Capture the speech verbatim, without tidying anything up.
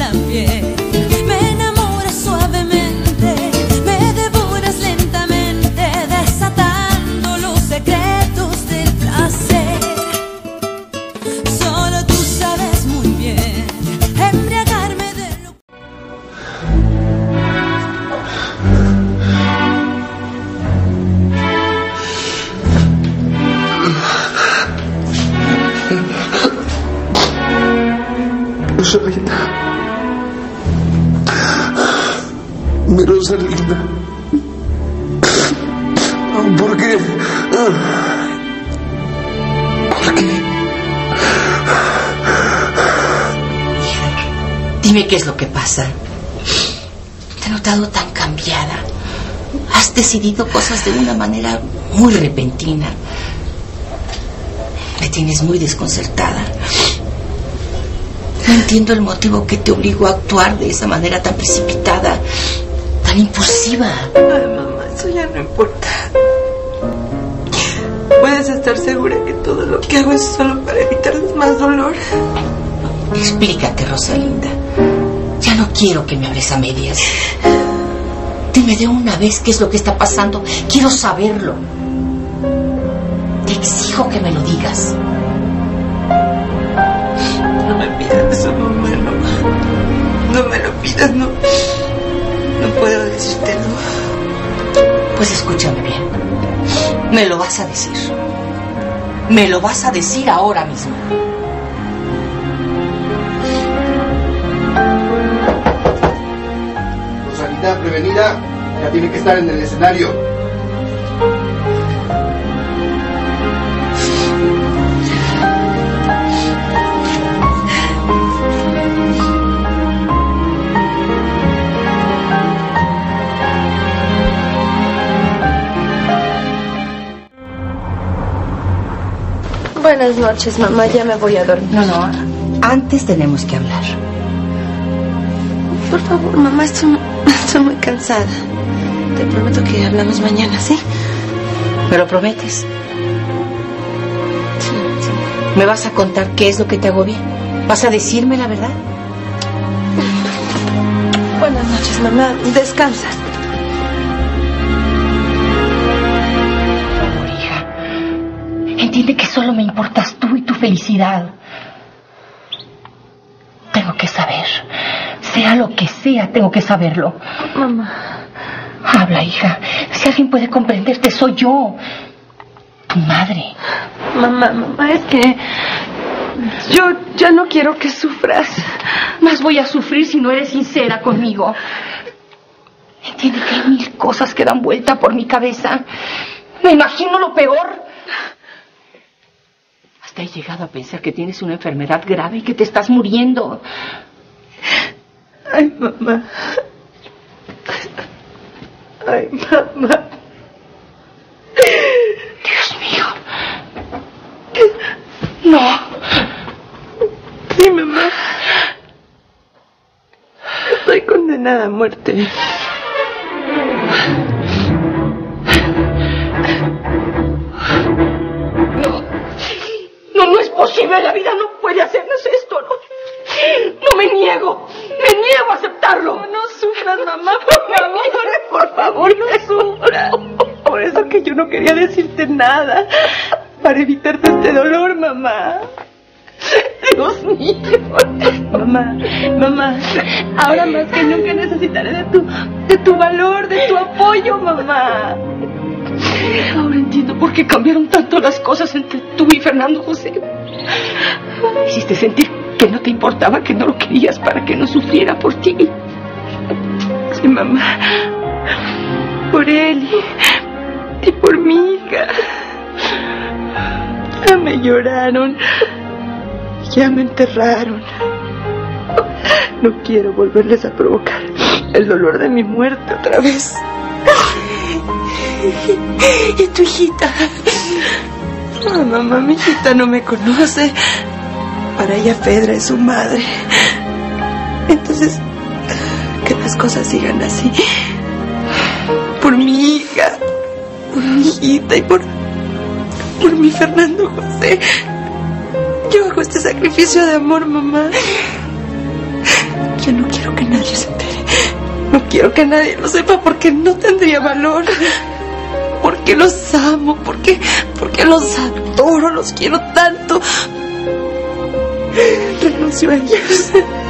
la piel. Me enamoras suavemente, me devoras lentamente, desatando los secretos del placer. Solo tú sabes muy bien embriagarme de lo... Rosalinda, mi Rosalinda, ¿por qué? ¿Por qué? Dime qué es lo que pasa. Te he notado tan cambiada. Has decidido cosas de una manera muy repentina. Me tienes muy desconcertada. No entiendo el motivo que te obligó a actuar de esa manera tan precipitada, tan impulsiva. Ay, mamá, eso ya no importa. Puedes estar segura que todo lo que hago es solo para evitarles más dolor. Explícate, Rosalinda. Ya no quiero que me hables a medias. Dime de una vez qué es lo que está pasando. Quiero saberlo. Te exijo que me lo digas. No me pidas eso, mamá, no. No me lo pidas, no. No puedo decírtelo. Pues escúchame bien. Me lo vas a decir. Me lo vas a decir ahora mismo. Rosalita, prevenida, ya tiene que estar en el escenario. Buenas noches, mamá. Ya me voy a dormir. No, no. Antes tenemos que hablar. Por favor, mamá. Estoy, estoy muy cansada. Te prometo que hablamos mañana, ¿sí? ¿Me lo prometes? Sí, sí. ¿Me vas a contar qué es lo que te agobia? ¿Vas a decirme la verdad? Buenas noches, mamá. Descansa. Entiende que solo me importas tú y tu felicidad. Tengo que saber. Sea lo que sea, tengo que saberlo. Mamá. Habla, hija. Si alguien puede comprenderte, soy yo. Tu madre. Mamá, mamá, es que... Yo ya no quiero que sufras. Más voy a sufrir si no eres sincera conmigo. Entiende que hay mil cosas que dan vuelta por mi cabeza. Me imagino lo peor. Hasta he llegado a pensar que tienes una enfermedad grave y que te estás muriendo. Ay, mamá. Ay, mamá. Dios mío. No. Sí, mamá. Estoy condenada a muerte. No, no es posible, la vida no puede hacernos esto, no. No me niego, me niego a aceptarlo. No, no sufras, mamá, por favor, por favor, no sufras. Por eso que yo no quería decirte nada, para evitarte este dolor, mamá. Dios mío. Mamá, mamá, ahora más que nunca necesitaré de tu, de tu valor, de tu apoyo, mamá. Ahora entiendo por qué cambiaron tanto las cosas entre tú y Fernando José. Hiciste sentir que no te importaba, que no lo querías para que no sufriera por ti. Sí, mamá. Por él y, y por mi hija. Ya me lloraron. Ya me enterraron. No quiero volverles a provocar el dolor de mi muerte otra vez. ¿Y tu hijita? Oh, mamá, mi hijita no me conoce. Para ella Fedra es su madre. Entonces, que las cosas sigan así. Por mi hija, por mi hijita y por, por mi Fernando José. Yo hago este sacrificio de amor, mamá. Yo no quiero que nadie se entere. No quiero que nadie lo sepa porque no tendría valor. Porque los amo, porque, porque los adoro, los quiero tanto. Renuncio a ellos.